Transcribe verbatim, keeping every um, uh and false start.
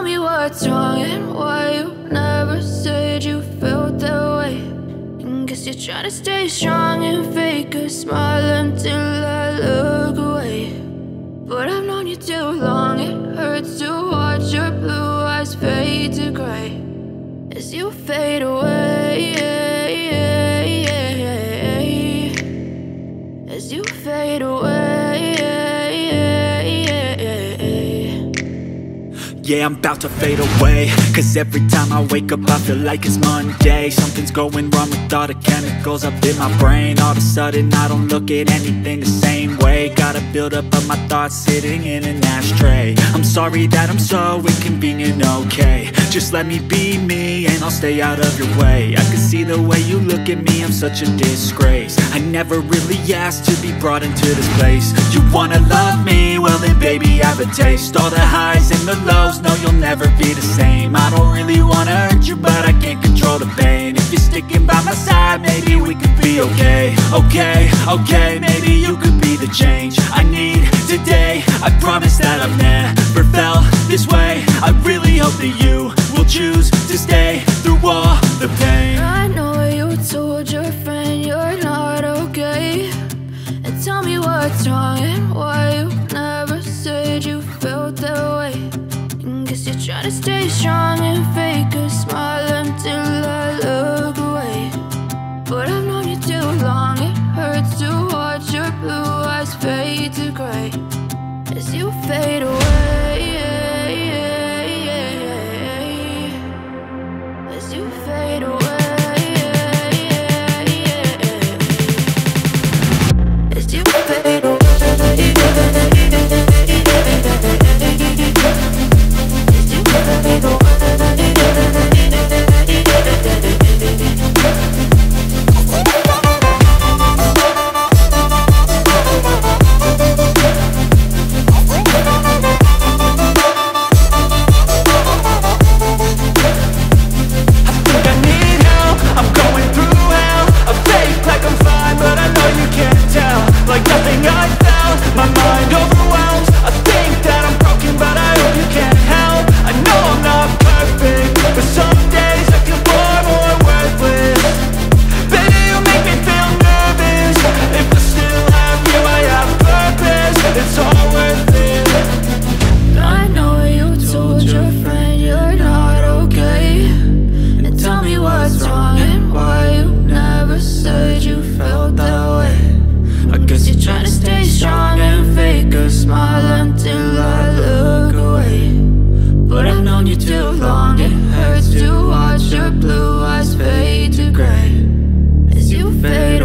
me what's wrong and why you never said you felt that way. And guess you're trying to stay strong and fake a smile until I look away. But I've known you too long, it hurts to watch your blue eyes fade to gray as you fade away, as you fade away. Yeah, I'm about to fade away, cause every time I wake up I feel like it's Monday. Something's going wrong with all the chemicals up in my brain. All of a sudden I don't look at anything the same way. Got a build up of my thoughts sitting in an ashtray. I'm sorry that I'm so inconvenient, okay. Just let me be me and I'll stay out of your way. I can see the way you look at me, I'm such a disgrace. I never really asked to be brought into this place. You wanna love me? Well then baby, have a taste. All the highs and the lows, no, you'll never be the same. I don't really wanna hurt you, but I can't control the pain. If you're sticking by my side, maybe we could be okay. Okay, okay, maybe you could be the change I need today. I promise that I've never felt this way. I really hope that you will choose to stay through all the pain. I know you told your friend you're not okay, and tell me what's wrong and why you never said you felt that way. Guess you're trying to stay strong and fake a smile until I look away. But I've known you too long, it hurts to watch your blue eyes fade to gray as you fade away, as you fade away, as you fade away. Blue eyes fade to gray as you fade